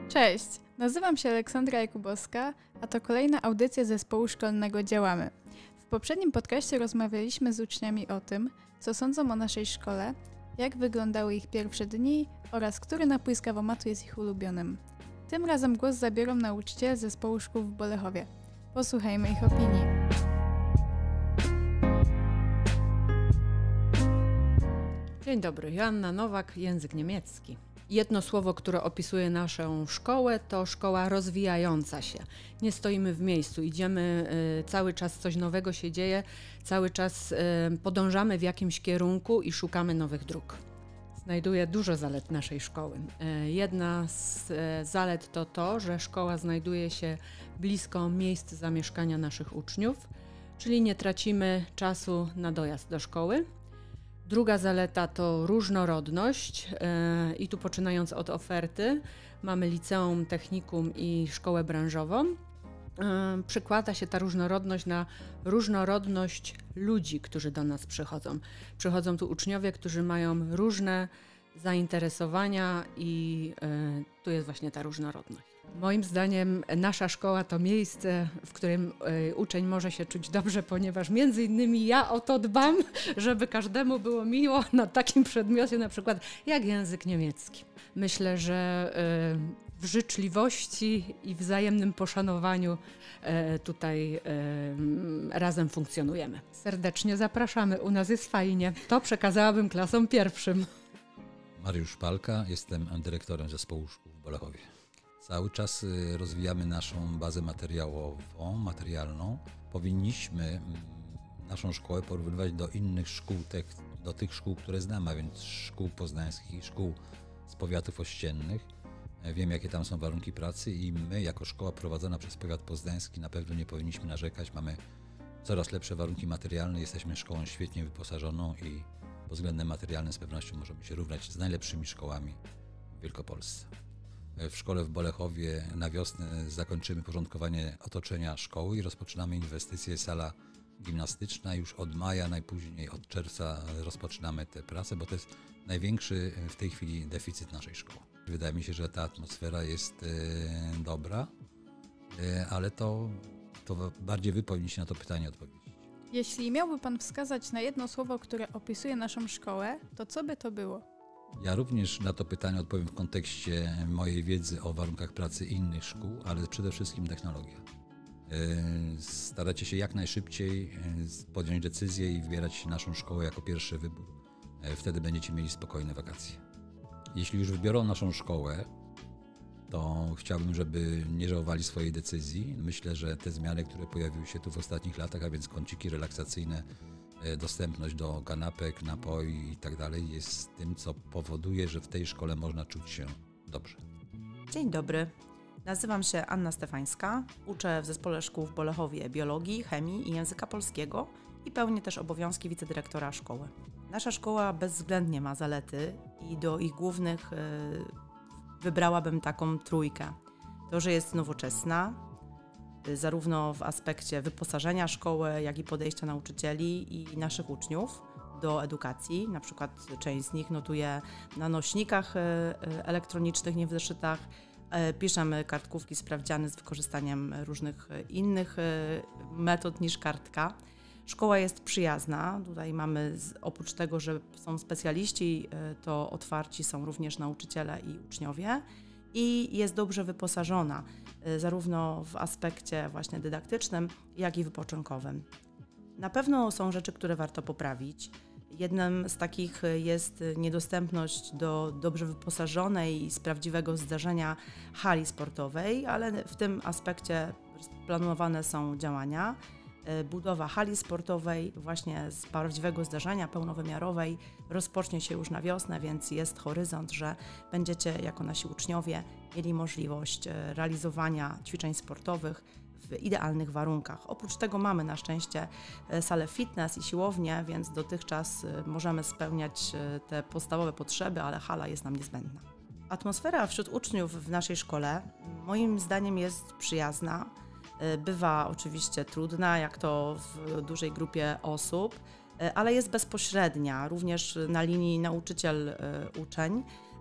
Cześć, nazywam się Aleksandra Jakubowska, a to kolejna audycja zespołu szkolnego Działamy. W poprzednim podcaście rozmawialiśmy z uczniami o tym, co sądzą o naszej szkole, jak wyglądały ich pierwsze dni oraz który napój z kawomatu jest ich ulubionym. Tym razem głos zabiorą nauczyciele zespołu szkół w Bolechowie. Posłuchajmy ich opinii. Dzień dobry, Joanna Nowak, język niemiecki. Jedno słowo, które opisuje naszą szkołę, to szkoła rozwijająca się. Nie stoimy w miejscu, idziemy, cały czas coś nowego się dzieje, cały czas podążamy w jakimś kierunku i szukamy nowych dróg. Znajduję dużo zalet naszej szkoły. Jedna z zalet to to, że szkoła znajduje się blisko miejsc zamieszkania naszych uczniów, czyli nie tracimy czasu na dojazd do szkoły. Druga zaleta to różnorodność i tu poczynając od oferty mamy liceum, technikum i szkołę branżową. Przykłada się ta różnorodność na różnorodność ludzi, którzy do nas przychodzą. Przychodzą tu uczniowie, którzy mają różne zainteresowania i tu jest właśnie ta różnorodność. Moim zdaniem nasza szkoła to miejsce, w którym uczeń może się czuć dobrze, ponieważ między innymi ja o to dbam, żeby każdemu było miło na takim przedmiocie na przykład jak język niemiecki. Myślę, że w życzliwości i wzajemnym poszanowaniu tutaj razem funkcjonujemy. Serdecznie zapraszamy, u nas jest fajnie. To przekazałabym klasom pierwszym. Mariusz Palka, jestem dyrektorem zespołu szkół w Bolechowie. Cały czas rozwijamy naszą bazę materialną. Powinniśmy naszą szkołę porównywać do innych szkół, do tych szkół, które znamy, a więc szkół poznańskich, szkół z powiatów ościennych. Wiem, jakie tam są warunki pracy i my, jako szkoła prowadzona przez powiat poznański, na pewno nie powinniśmy narzekać. Mamy coraz lepsze warunki materialne, jesteśmy szkołą świetnie wyposażoną i pod względem materialnym z pewnością możemy się równać z najlepszymi szkołami w Wielkopolsce. W szkole w Bolechowie na wiosnę zakończymy porządkowanie otoczenia szkoły i rozpoczynamy inwestycje sala gimnastyczna. Już od maja, najpóźniej od czerwca rozpoczynamy te prace, bo to jest największy w tej chwili deficyt naszej szkoły. Wydaje mi się, że ta atmosfera jest dobra, ale to bardziej wy powinniście na to pytanie odpowiedzieć. Jeśli miałby Pan wskazać na jedno słowo, które opisuje naszą szkołę, to co by to było? Ja również na to pytanie odpowiem w kontekście mojej wiedzy o warunkach pracy innych szkół, ale przede wszystkim technologia. Staracie się jak najszybciej podjąć decyzję i wybierać naszą szkołę jako pierwszy wybór. Wtedy będziecie mieli spokojne wakacje. Jeśli już wybiorą naszą szkołę, to chciałbym, żeby nie żałowali swojej decyzji. Myślę, że te zmiany, które pojawiły się tu w ostatnich latach, a więc kąciki relaksacyjne, dostępność do kanapek, napoi i tak dalej, jest tym, co powoduje, że w tej szkole można czuć się dobrze. Dzień dobry, nazywam się Anna Stefańska, uczę w zespole szkół w Bolechowie biologii, chemii i języka polskiego i pełnię też obowiązki wicedyrektora szkoły. Nasza szkoła bezwzględnie ma zalety i do ich głównych wybrałabym taką trójkę. To, że jest nowoczesna, zarówno w aspekcie wyposażenia szkoły, jak i podejścia nauczycieli i naszych uczniów do edukacji. Na przykład część z nich notuje na nośnikach elektronicznych, nie w zeszytach. Piszemy kartkówki, sprawdziany z wykorzystaniem różnych innych metod niż kartka. Szkoła jest przyjazna. Tutaj mamy, oprócz tego, że są specjaliści, to otwarci są również nauczyciele i uczniowie. I jest dobrze wyposażona, zarówno w aspekcie właśnie dydaktycznym, jak i wypoczynkowym. Na pewno są rzeczy, które warto poprawić. Jednym z takich jest niedostępność do dobrze wyposażonej i z prawdziwego zdarzenia hali sportowej, ale w tym aspekcie planowane są działania. Budowa hali sportowej właśnie z prawdziwego zdarzenia pełnowymiarowej rozpocznie się już na wiosnę, więc jest horyzont, że będziecie jako nasi uczniowie mieli możliwość realizowania ćwiczeń sportowych w idealnych warunkach. Oprócz tego mamy na szczęście salę fitness i siłownię, więc dotychczas możemy spełniać te podstawowe potrzeby, ale hala jest nam niezbędna. Atmosfera wśród uczniów w naszej szkole moim zdaniem jest przyjazna. Bywa oczywiście trudna, jak to w dużej grupie osób, ale jest bezpośrednia, również na linii nauczyciel-uczeń.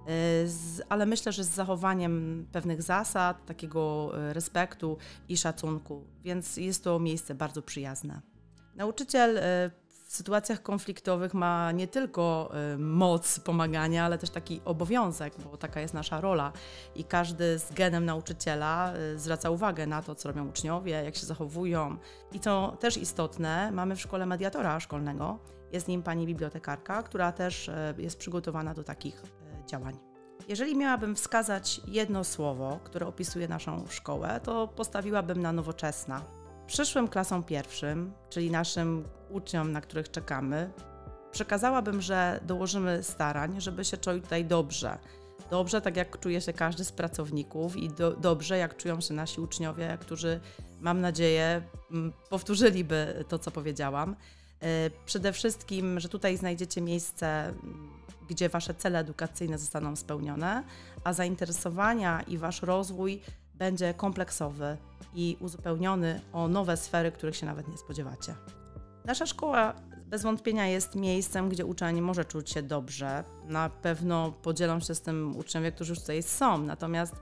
ale myślę, że z zachowaniem pewnych zasad, takiego respektu i szacunku, więc jest to miejsce bardzo przyjazne. Nauczyciel w sytuacjach konfliktowych ma nie tylko moc pomagania, ale też taki obowiązek, bo taka jest nasza rola i każdy z genem nauczyciela zwraca uwagę na to, co robią uczniowie, jak się zachowują. I co też istotne, mamy w szkole mediatora szkolnego, jest nim pani bibliotekarka, która też jest przygotowana do takich działań. Jeżeli miałabym wskazać jedno słowo, które opisuje naszą szkołę, to postawiłabym na nowoczesna. Przyszłym klasom pierwszym, czyli naszym uczniom, na których czekamy, przekazałabym, że dołożymy starań, żeby się czuli tutaj dobrze. Dobrze, tak jak czuje się każdy z pracowników i dobrze, jak czują się nasi uczniowie, którzy, mam nadzieję, powtórzyliby to, co powiedziałam. Przede wszystkim, że tutaj znajdziecie miejsce, gdzie wasze cele edukacyjne zostaną spełnione, a zainteresowania i wasz rozwój będzie kompleksowy i uzupełniony o nowe sfery, których się nawet nie spodziewacie. Nasza szkoła bez wątpienia jest miejscem, gdzie uczeń może czuć się dobrze. Na pewno podzielą się z tym uczniowie, którzy już tutaj są, natomiast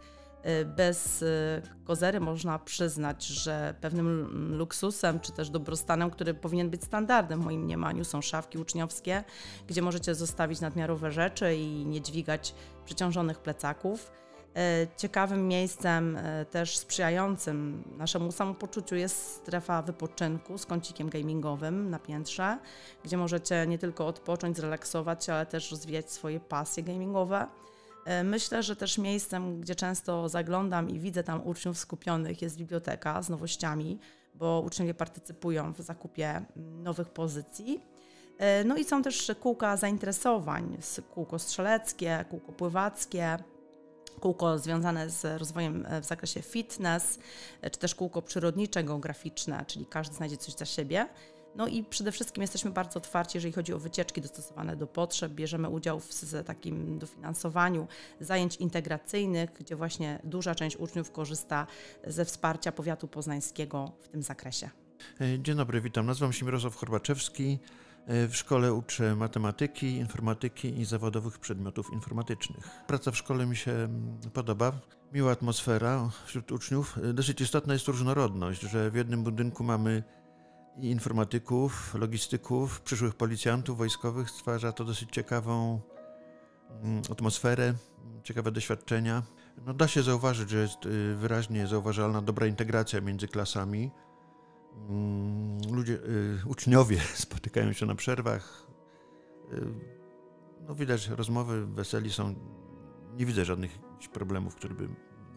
bez kozery można przyznać, że pewnym luksusem czy też dobrostanem, który powinien być standardem w moim mniemaniu, są szafki uczniowskie, gdzie możecie zostawić nadmiarowe rzeczy i nie dźwigać przeciążonych plecaków. Ciekawym miejscem też sprzyjającym naszemu samopoczuciu jest strefa wypoczynku z kącikiem gamingowym na piętrze, gdzie możecie nie tylko odpocząć, zrelaksować, ale też rozwijać swoje pasje gamingowe. Myślę, że też miejscem, gdzie często zaglądam i widzę tam uczniów skupionych, jest biblioteka z nowościami, bo uczniowie partycypują w zakupie nowych pozycji. No i są też kółka zainteresowań, kółko strzeleckie, kółko pływackie, kółko związane z rozwojem w zakresie fitness, czy też kółko przyrodnicze, geograficzne, czyli każdy znajdzie coś dla siebie. No i przede wszystkim jesteśmy bardzo otwarci, jeżeli chodzi o wycieczki dostosowane do potrzeb. Bierzemy udział w takim dofinansowaniu zajęć integracyjnych, gdzie właśnie duża część uczniów korzysta ze wsparcia powiatu poznańskiego w tym zakresie. Dzień dobry, witam. Nazywam się Mirosław Chorbaczewski. W szkole uczę matematyki, informatyki i zawodowych przedmiotów informatycznych. Praca w szkole mi się podoba. Miła atmosfera wśród uczniów. Dosyć istotna jest różnorodność, że w jednym budynku mamy i informatyków, logistyków, przyszłych policjantów wojskowych. Stwarza to dosyć ciekawą atmosferę, ciekawe doświadczenia. No, da się zauważyć, że jest wyraźnie zauważalna dobra integracja między klasami. Uczniowie spotykają się na przerwach. No, widać rozmowy, weseli są. Nie widzę żadnych problemów, które by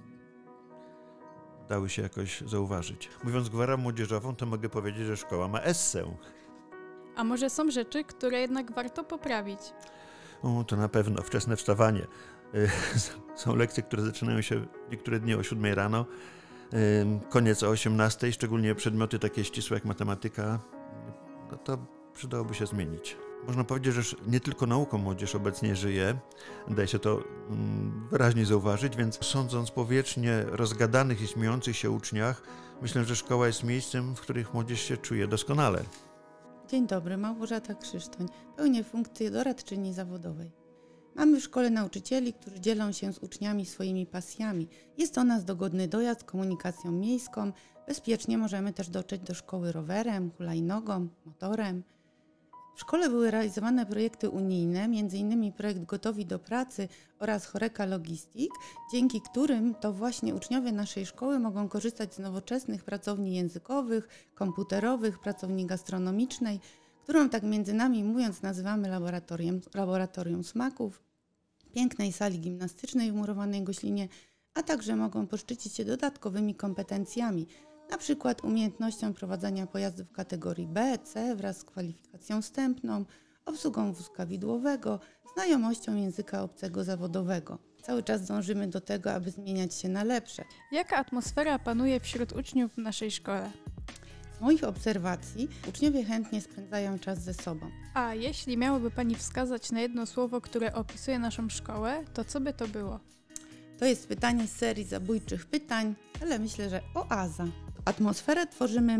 dały się jakoś zauważyć. Mówiąc gwarą młodzieżową, to mogę powiedzieć, że szkoła ma essę. A może są rzeczy, które jednak warto poprawić? To na pewno. Wczesne wstawanie. Są lekcje, które zaczynają się niektóre dni o 7 rano. Koniec o 18, szczególnie przedmioty takie ścisłe jak matematyka, no to przydałoby się zmienić. Można powiedzieć, że nie tylko nauką młodzież obecnie żyje, daje się to wyraźnie zauważyć, więc sądząc po wiecznie rozgadanych i śmiejących się uczniach, myślę, że szkoła jest miejscem, w którym młodzież się czuje doskonale. Dzień dobry, Małgorzata Krzysztoń, pełnię funkcję doradczyni zawodowej. Mamy w szkole nauczycieli, którzy dzielą się z uczniami swoimi pasjami. Jest to nas dogodny dojazd komunikacją miejską. Bezpiecznie możemy też dotrzeć do szkoły rowerem, hulajnogą, motorem. W szkole były realizowane projekty unijne, m.in. projekt Gotowi do Pracy oraz Horeca Logistik, dzięki którym to właśnie uczniowie naszej szkoły mogą korzystać z nowoczesnych pracowni językowych, komputerowych, pracowni gastronomicznej, którą tak między nami mówiąc nazywamy laboratorium smaków, pięknej sali gimnastycznej w murowanej Goślinie, a także mogą poszczycić się dodatkowymi kompetencjami, na przykład umiejętnością prowadzenia pojazdów kategorii B, C wraz z kwalifikacją wstępną, obsługą wózka widłowego, znajomością języka obcego zawodowego. Cały czas dążymy do tego, aby zmieniać się na lepsze. Jaka atmosfera panuje wśród uczniów w naszej szkole? Z moich obserwacji uczniowie chętnie spędzają czas ze sobą. A jeśli miałaby Pani wskazać na jedno słowo, które opisuje naszą szkołę, to co by to było? To jest pytanie z serii zabójczych pytań, ale myślę, że oaza. Atmosferę tworzymy my,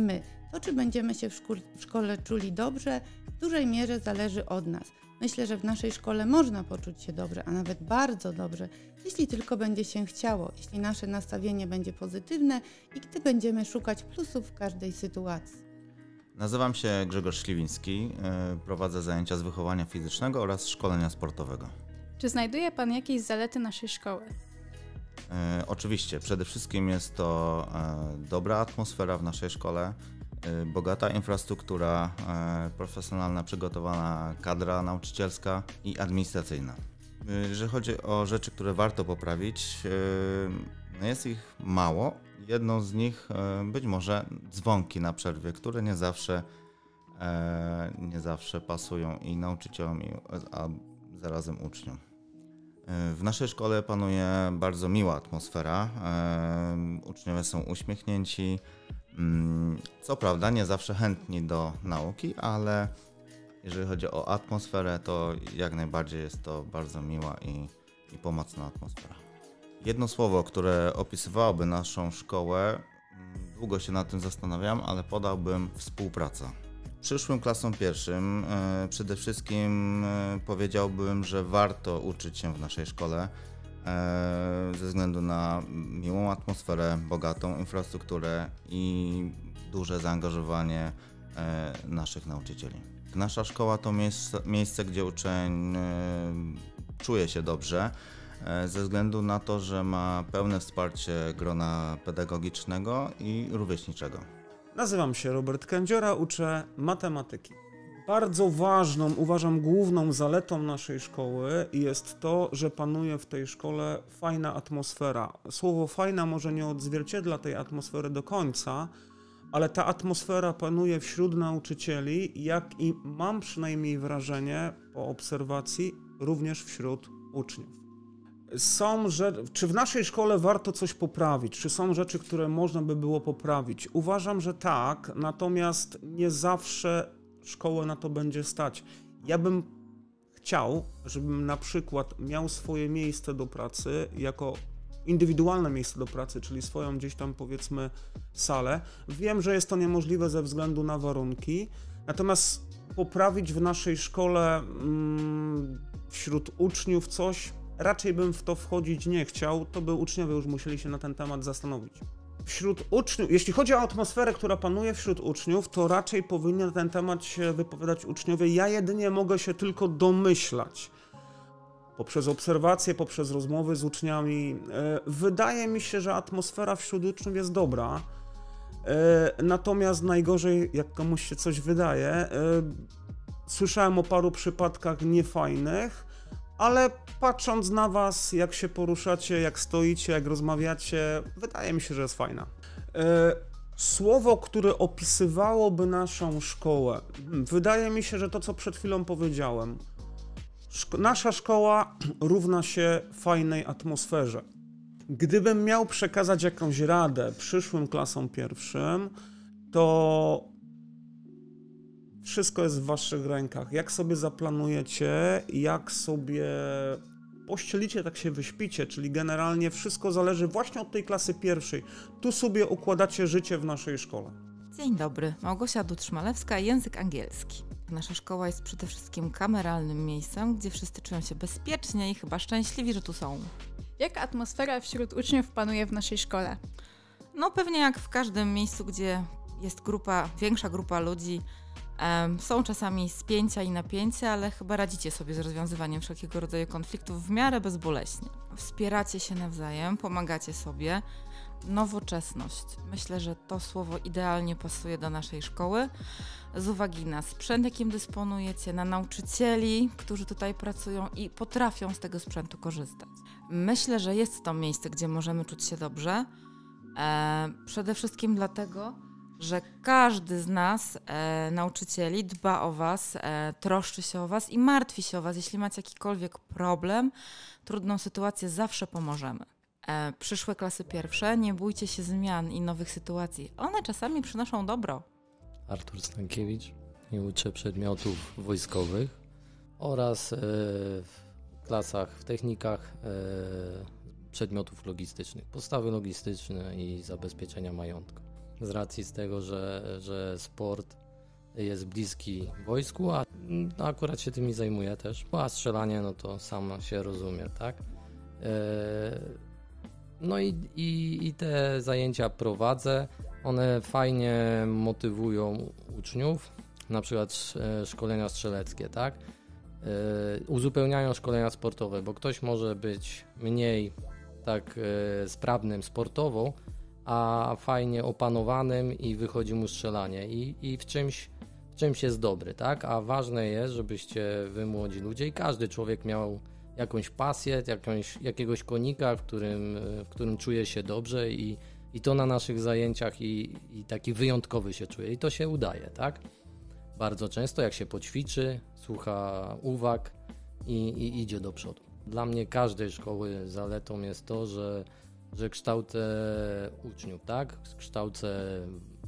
To, czy będziemy się w szkole czuli dobrze, w dużej mierze zależy od nas. Myślę, że w naszej szkole można poczuć się dobrze, a nawet bardzo dobrze, jeśli tylko będzie się chciało, jeśli nasze nastawienie będzie pozytywne i gdy będziemy szukać plusów w każdej sytuacji. Nazywam się Grzegorz Śliwiński, prowadzę zajęcia z wychowania fizycznego oraz szkolenia sportowego. Czy znajduje Pan jakieś zalety naszej szkoły? Oczywiście, przede wszystkim jest to dobra atmosfera w naszej szkole, bogata infrastruktura, profesjonalna, przygotowana kadra nauczycielska i administracyjna. Jeżeli chodzi o rzeczy, które warto poprawić, jest ich mało. Jedną z nich być może dzwonki na przerwie, które nie zawsze pasują i nauczycielom, a zarazem uczniom. W naszej szkole panuje bardzo miła atmosfera. Uczniowie są uśmiechnięci. Co prawda nie zawsze chętni do nauki, ale jeżeli chodzi o atmosferę, to jak najbardziej jest to bardzo miła i pomocna atmosfera. Jedno słowo, które opisywałoby naszą szkołę, długo się nad tym zastanawiam, ale podałbym współpraca. Przyszłym klasom pierwszym przede wszystkim powiedziałbym, że warto uczyć się w naszej szkole ze względu na miłą atmosferę, bogatą infrastrukturę i duże zaangażowanie naszych nauczycieli. Nasza szkoła to miejsce, gdzie uczeń czuje się dobrze ze względu na to, że ma pełne wsparcie grona pedagogicznego i rówieśniczego. Nazywam się Robert Kędziora, uczę matematyki. Bardzo ważną, uważam główną zaletą naszej szkoły jest to, że panuje w tej szkole fajna atmosfera. Słowo fajna może nie odzwierciedla tej atmosfery do końca, ale ta atmosfera panuje wśród nauczycieli, jak i mam przynajmniej wrażenie po obserwacji również wśród uczniów. Czy w naszej szkole warto coś poprawić? Czy są rzeczy, które można by było poprawić? Uważam, że tak, natomiast nie zawsze szkołę na to będzie stać. Ja bym chciał, żebym na przykład miał swoje miejsce do pracy jako indywidualne miejsce do pracy, czyli swoją gdzieś tam powiedzmy salę. Wiem, że jest to niemożliwe ze względu na warunki, natomiast poprawić w naszej szkole wśród uczniów coś, raczej bym w to wchodzić nie chciał, to by uczniowie już musieli się na ten temat zastanowić. Wśród uczniów, jeśli chodzi o atmosferę, która panuje wśród uczniów, to raczej powinni na ten temat się wypowiadać uczniowie. Ja jedynie mogę się tylko domyślać. Poprzez obserwacje, poprzez rozmowy z uczniami. Wydaje mi się, że atmosfera wśród uczniów jest dobra. Natomiast najgorzej, jak komuś się coś wydaje, słyszałem o paru przypadkach niefajnych, ale patrząc na was, jak się poruszacie, jak stoicie, jak rozmawiacie, wydaje mi się, że jest fajna. Słowo, które opisywałoby naszą szkołę, wydaje mi się, że to, co przed chwilą powiedziałem. Nasza szkoła równa się fajnej atmosferze. Gdybym miał przekazać jakąś radę przyszłym klasom pierwszym, to wszystko jest w waszych rękach. Jak sobie zaplanujecie, jak sobie pościelicie, tak się wyśpicie, czyli generalnie wszystko zależy właśnie od tej klasy pierwszej. Tu sobie układacie życie w naszej szkole. Dzień dobry, Małgosia Dud-Szmalewska, język angielski. Nasza szkoła jest przede wszystkim kameralnym miejscem, gdzie wszyscy czują się bezpiecznie i chyba szczęśliwi, że tu są. Jaka atmosfera wśród uczniów panuje w naszej szkole? No pewnie jak w każdym miejscu, gdzie jest większa grupa ludzi, są czasami spięcia i napięcia, ale chyba radzicie sobie z rozwiązywaniem wszelkiego rodzaju konfliktów w miarę bezboleśnie. Wspieracie się nawzajem, pomagacie sobie. Nowoczesność. Myślę, że to słowo idealnie pasuje do naszej szkoły z uwagi na sprzęt, jakim dysponujecie, na nauczycieli, którzy tutaj pracują i potrafią z tego sprzętu korzystać. Myślę, że jest to miejsce, gdzie możemy czuć się dobrze. Przede wszystkim dlatego, że każdy z nas, nauczycieli, dba o was, troszczy się o was i martwi się o was. Jeśli macie jakikolwiek problem, trudną sytuację, zawsze pomożemy. Przyszłe klasy pierwsze, nie bójcie się zmian i nowych sytuacji. One czasami przynoszą dobro. Artur Stankiewicz i uczę przedmiotów wojskowych oraz w technikach przedmiotów logistycznych, podstawy logistyczne i zabezpieczenia majątku. z racji z tego, że sport jest bliski wojsku, a akurat się tymi zajmuję też. A strzelanie, no to samo się rozumie, tak? No i te zajęcia prowadzę. One fajnie motywują uczniów, na przykład szkolenia strzeleckie, tak? Uzupełniają szkolenia sportowe, bo ktoś może być mniej tak sprawnym sportowo, a fajnie opanowanym i wychodzi mu strzelanie i w czymś jest dobry, tak? A ważne jest, żebyście wy młodzi ludzie i każdy człowiek miał jakąś pasję, jakiegoś konika, w którym czuje się dobrze i to na naszych zajęciach i taki wyjątkowy się czuje i to się udaje, tak? Bardzo często jak się poćwiczy, słucha uwag i idzie do przodu. Dla mnie każdej szkoły zaletą jest to, że kształcę uczniów, tak? Kształcę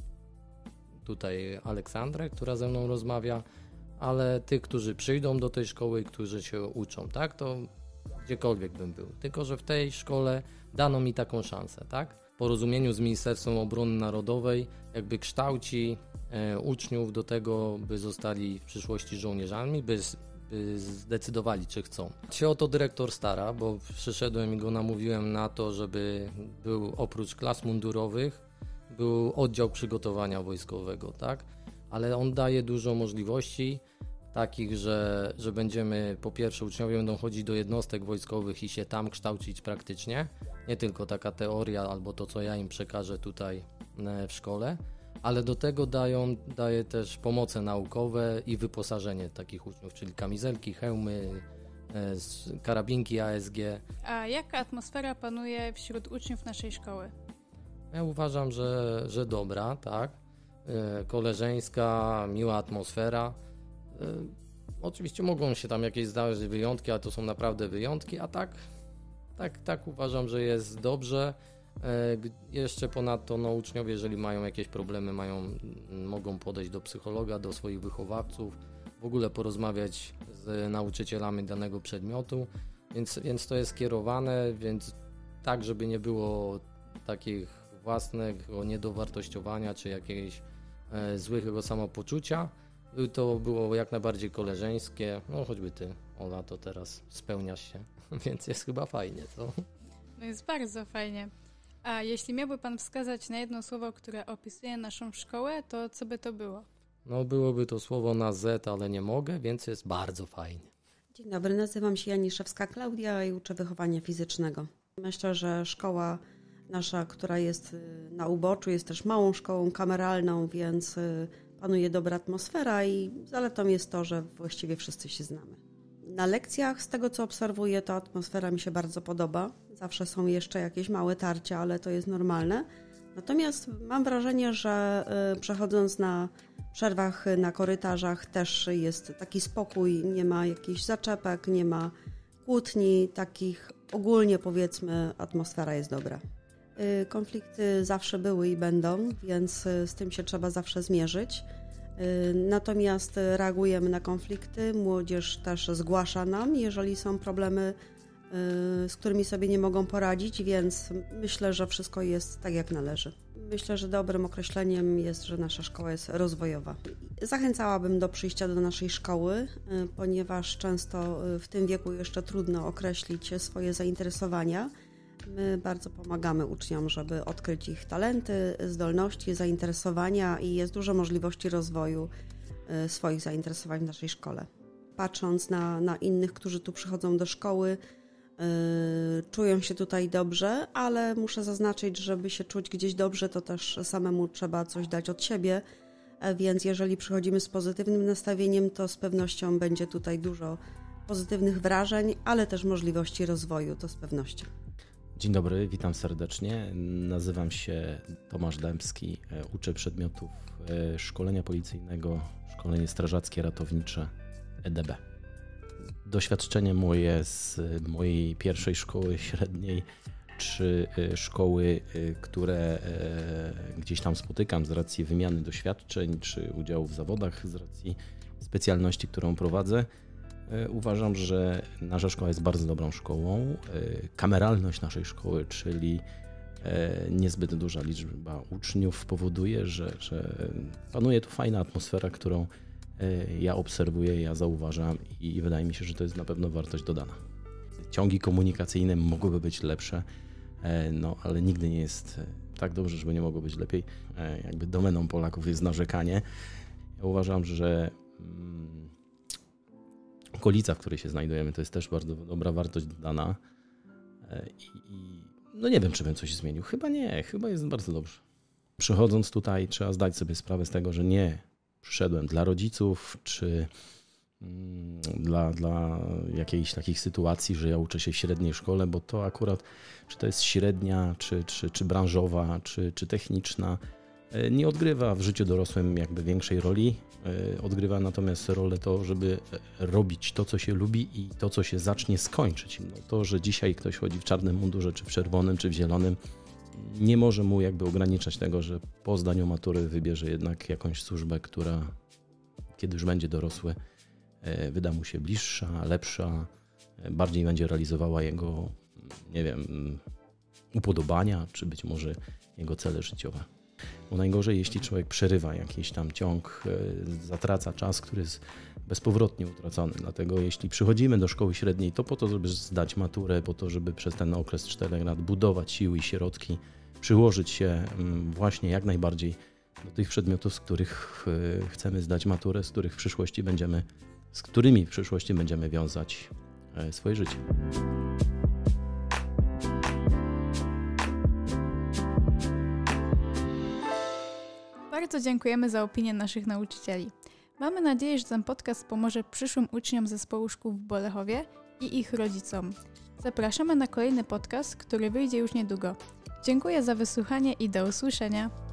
tutaj Aleksandrę, która ze mną rozmawia, ale tych, którzy przyjdą do tej szkoły, którzy się uczą, tak? To gdziekolwiek bym był. Tylko że w tej szkole dano mi taką szansę, tak? W porozumieniu z Ministerstwem Obrony Narodowej jakby kształci uczniów do tego, by zostali w przyszłości żołnierzami, by zdecydowali, czy chcą. Się o to dyrektor stara, bo przyszedłem i go namówiłem na to, żeby był oprócz klas mundurowych, był oddział przygotowania wojskowego, tak? Ale on daje dużo możliwości takich, że będziemy, po pierwsze uczniowie będą chodzić do jednostek wojskowych i się tam kształcić praktycznie, nie tylko taka teoria albo to, co ja im przekażę tutaj w szkole, ale do tego daje też pomoce naukowe i wyposażenie takich uczniów, czyli kamizelki, hełmy, karabinki ASG. A jaka atmosfera panuje wśród uczniów naszej szkoły? Ja uważam, że dobra, tak. Koleżeńska, miła atmosfera. Oczywiście mogą się tam jakieś zdarzyć wyjątki, ale to są naprawdę wyjątki, a tak uważam, że jest dobrze. Jeszcze ponadto uczniowie, jeżeli mają jakieś problemy, mogą podejść do psychologa, do swoich wychowawców, w ogóle porozmawiać z nauczycielami danego przedmiotu, więc to jest kierowane, więc tak, żeby nie było takich własnego niedowartościowania czy jakiegoś złego samopoczucia. To było jak najbardziej koleżeńskie, choćby ty, Ola, to teraz spełniasz się, więc jest chyba fajnie, co? No jest bardzo fajnie. A jeśli miałby pan wskazać na jedno słowo, które opisuje naszą szkołę, to co by to było? Byłoby to słowo na Z, ale nie mogę, więc jest bardzo fajnie. Dzień dobry, nazywam się Janiszewska Klaudia i uczę wychowania fizycznego. Myślę, że szkoła nasza, która jest na uboczu, jest też małą szkołą kameralną, więc panuje dobra atmosfera i zaletą jest to, że właściwie wszyscy się znamy. Na lekcjach, z tego co obserwuję, to atmosfera mi się bardzo podoba. Zawsze są jeszcze jakieś małe tarcia, ale to jest normalne. Natomiast mam wrażenie, że przechodząc na przerwach, na korytarzach też jest taki spokój, nie ma jakichś zaczepek, nie ma kłótni, takich ogólnie powiedzmy atmosfera jest dobra. Konflikty zawsze były i będą, więc z tym się trzeba zawsze zmierzyć. Natomiast reagujemy na konflikty, młodzież też zgłasza nam, jeżeli są problemy, z którymi sobie nie mogą poradzić, więc myślę, że wszystko jest tak jak należy. Myślę, że dobrym określeniem jest, że nasza szkoła jest rozwojowa. Zachęcałabym do przyjścia do naszej szkoły, ponieważ często w tym wieku jeszcze trudno określić swoje zainteresowania. My bardzo pomagamy uczniom, żeby odkryć ich talenty, zdolności, zainteresowania i jest dużo możliwości rozwoju swoich zainteresowań w naszej szkole. Patrząc na innych, którzy tu przychodzą do szkoły, czują się tutaj dobrze, ale muszę zaznaczyć, żeby się czuć gdzieś dobrze, to też samemu trzeba coś dać od siebie, więc jeżeli przychodzimy z pozytywnym nastawieniem, to z pewnością będzie tutaj dużo pozytywnych wrażeń, ale też możliwości rozwoju, to z pewnością. Dzień dobry, witam serdecznie. Nazywam się Tomasz Dębski, uczę przedmiotów szkolenia policyjnego, szkolenie strażackie ratownicze EDB. Doświadczenie moje z mojej pierwszej szkoły średniej, czy szkoły, które gdzieś tam spotykam z racji wymiany doświadczeń, czy udziału w zawodach z racji specjalności, którą prowadzę, uważam, że nasza szkoła jest bardzo dobrą szkołą. Kameralność naszej szkoły, czyli niezbyt duża liczba uczniów powoduje, że panuje tu fajna atmosfera, którą ja obserwuję, ja zauważam i wydaje mi się, że to jest na pewno wartość dodana. Ciągi komunikacyjne mogłyby być lepsze, no ale nigdy nie jest tak dobrze, żeby nie mogło być lepiej. Jakby domeną Polaków jest narzekanie. Ja uważam, że okolica, w której się znajdujemy, to jest też bardzo dobra wartość dodana. No nie wiem, czy bym coś zmienił. Chyba nie, chyba jest bardzo dobrze. Przychodząc tutaj trzeba zdać sobie sprawę z tego, że nie przyszedłem dla rodziców, czy dla jakiejś takich sytuacji, że ja uczę się w średniej szkole, bo to akurat, czy to jest średnia, czy branżowa, czy techniczna, nie odgrywa w życiu dorosłym jakby większej roli. Odgrywa natomiast rolę to, żeby robić to, co się lubi i to, co się zacznie skończyć. No to, że dzisiaj ktoś chodzi w czarnym mundurze, czy w czerwonym, czy w zielonym, nie może mu jakby ograniczać tego, że po zdaniu matury wybierze jednak jakąś służbę, która, kiedy już będzie dorosły, wyda mu się bliższa, lepsza, bardziej będzie realizowała jego, nie wiem, upodobania, czy być może jego cele życiowe. Bo najgorzej, jeśli człowiek przerywa jakiś tam ciąg, zatraca czas, który jest bezpowrotnie utracony. Dlatego jeśli przychodzimy do szkoły średniej, to po to, żeby zdać maturę, po to, żeby przez ten okres 4 lat budować siły i środki, przyłożyć się właśnie jak najbardziej do tych przedmiotów, z których chcemy zdać maturę, z którymi w przyszłości będziemy wiązać swoje życie. Bardzo dziękujemy za opinię naszych nauczycieli. Mamy nadzieję, że ten podcast pomoże przyszłym uczniom zespołu szkół w Bolechowie i ich rodzicom. Zapraszamy na kolejny podcast, który wyjdzie już niedługo. Dziękuję za wysłuchanie i do usłyszenia.